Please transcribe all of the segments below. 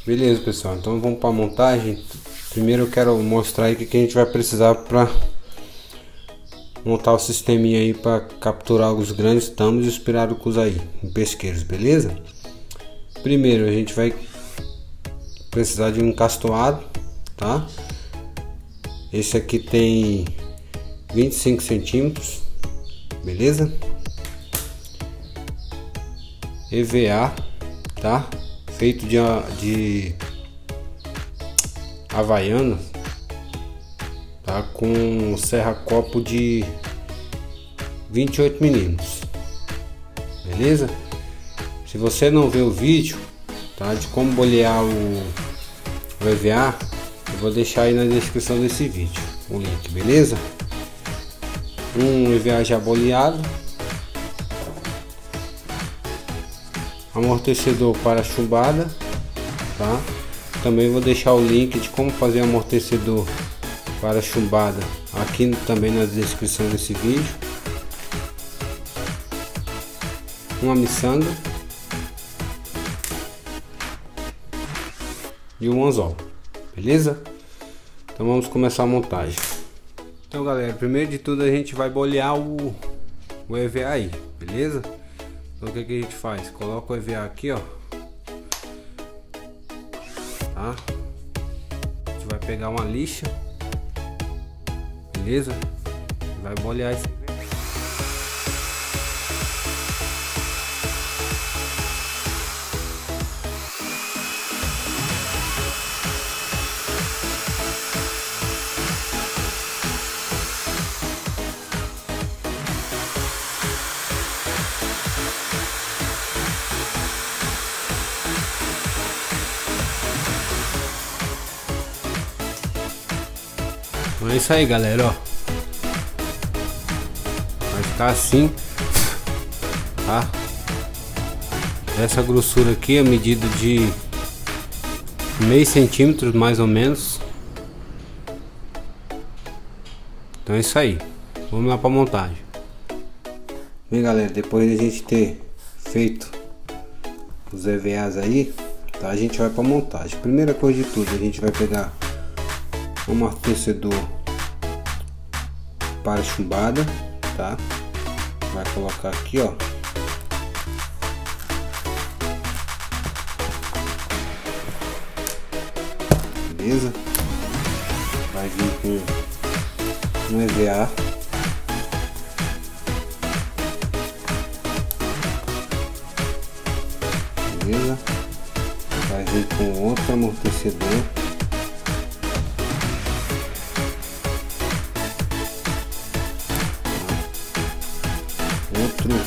Beleza, pessoal, então vamos para a montagem. Primeiro eu quero mostrar aí o que a gente vai precisar para montar o sisteminha aí para capturar os grandes tamanhos e os pirarucus aí em pesqueiros, beleza? Primeiro a gente vai precisar de um encastoado, tá? Esse aqui tem 25 centímetros, beleza? EVA, tá? Feito de havaiana, tá? Com serra-copo de 28 milímetros, beleza? Se você não vê o vídeo, tá, de como bolear o EVA, eu vou deixar aí na descrição desse vídeo o link, beleza? Um EVA já boleado, amortecedor para chumbada, tá? Também vou deixar o link de como fazer amortecedor para chumbada aqui também na descrição desse vídeo. Uma miçanga e um anzol, beleza? Então vamos começar a montagem. Então galera, primeiro de tudo a gente vai bolear o EVA aí, beleza? Então o que a gente faz? Coloca o EVA aqui, ó, tá? A gente vai pegar uma lixa, beleza? E vai bolear esse EVA. Então é isso aí, galera, ó. Vai ficar assim, tá? Essa grossura aqui é medida de meio centímetro mais ou menos. Então é isso aí. Vamos lá para montagem. Bem, galera, depois de a gente ter feito os EVAs aí, tá? A gente vai para montagem. Primeira coisa de tudo, a gente vai pegar um amortecedor para chumbada, tá? Vai colocar aqui, ó. Beleza? Vai vir com um EVA. Beleza? Vai vir com outro amortecedor. Outro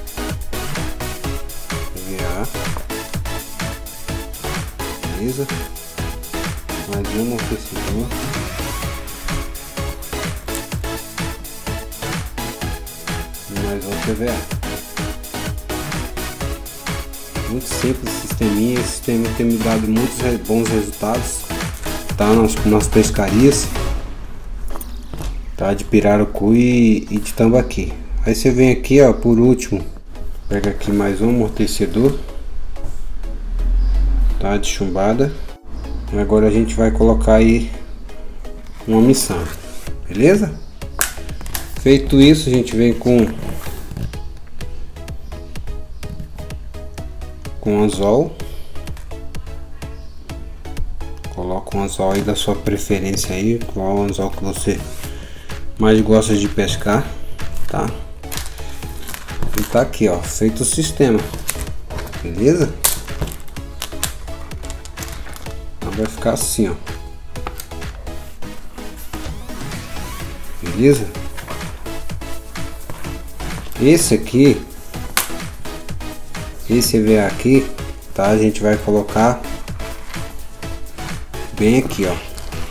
EVA, beleza? Mais um amortecedor, e mais outro EVA. Muito simples o sisteminha. Esse sistema tem me dado muitos bons resultados, tá? Nas pescarias, tá? De pirarucu e de tambaqui. Aí você vem aqui, ó, por último, pega aqui mais um amortecedor, tá, de chumbada. E agora a gente vai colocar aí uma miçanga, beleza? Feito isso, a gente vem com anzol. Coloca um anzol aí da sua preferência aí, qual anzol que você mais gosta de pescar, tá? E tá aqui, ó, feito o sistema, beleza? Então vai ficar assim, ó, beleza? Esse aqui, esse EVA aqui, tá? A gente vai colocar bem aqui, ó,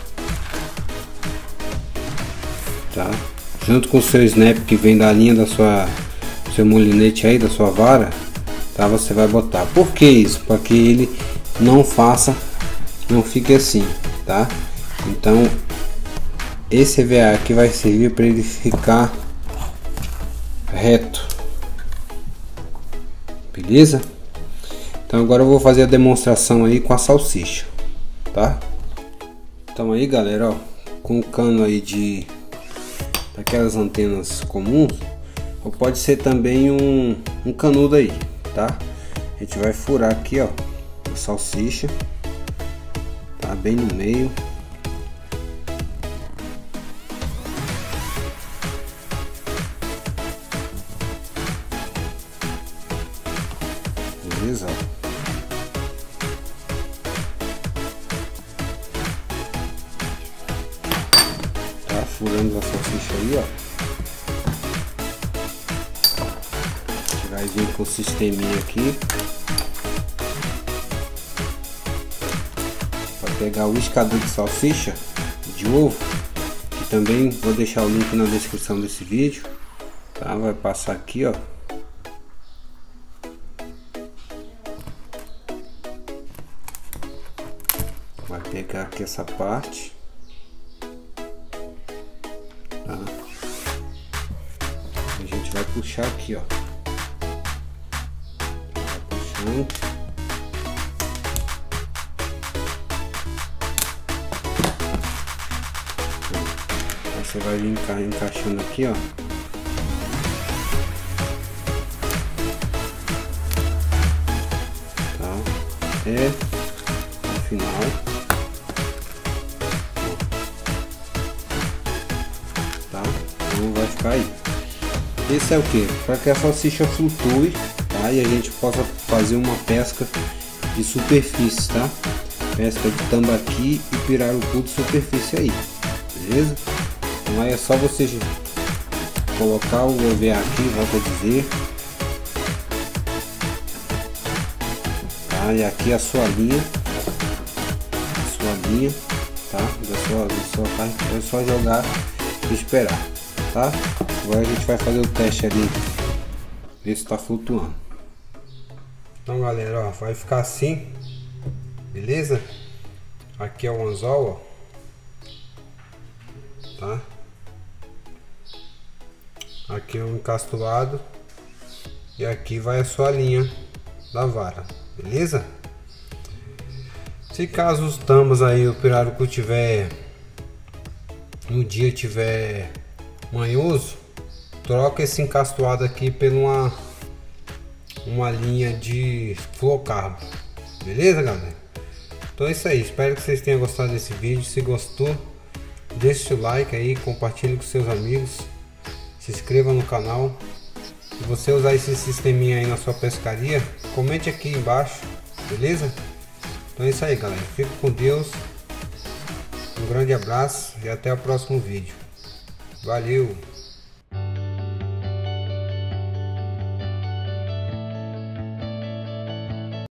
tá? Junto com o seu snap que vem da linha da seu molinete aí, da sua vara, tá? Você vai botar. Por que isso? Para que ele não fique assim, tá? Então esse EVA aqui vai servir para ele ficar reto, beleza? Então agora eu vou fazer a demonstração aí com a salsicha, tá? Então aí, galera, ó, com o cano aí daquelas antenas comuns, ou pode ser também um canudo aí, tá? A gente vai furar aqui, ó, a salsicha, tá bem no meio. Beleza? Tá furando a salsicha aí, ó. A gente vai vir com o sisteminha aqui para pegar o iscador de salsicha de ovo, que também vou deixar o link na descrição desse vídeo, tá? Vai passar aqui, ó. Vai pegar aqui essa parte, tá? A gente vai puxar aqui, ó. Vai puxando. Aí você vai vir encaixando aqui, ó. Tá? Até o final. Tá? Então vai ficar aí. Esse é o que? Para que a salsicha flutue, tá? E a gente possa fazer uma pesca de superfície, tá? Pesca de tambaqui e pirarucu de superfície aí, beleza? Então aí é só você colocar o EVA aqui, volta a dizer, tá? E aqui a sua linha, tá? É só jogar e esperar, tá? Agora a gente vai fazer o teste ali, ver se tá flutuando. Então, galera, ó, vai ficar assim, beleza? Aqui é o anzol, ó, tá? Aqui é o encastulado e aqui vai a sua linha da vara, beleza? Se caso os tamas aí, o pirarucu no dia tiver manhoso, troca esse encastulado aqui por uma linha de fluorocarbo, beleza, galera? Então é isso aí, espero que vocês tenham gostado desse vídeo. Se gostou, deixe o like aí, compartilhe com seus amigos, se inscreva no canal. Se você usar esse sisteminha aí na sua pescaria, comente aqui embaixo, beleza? Então é isso aí, galera, fique com Deus, um grande abraço e até o próximo vídeo. Valeu!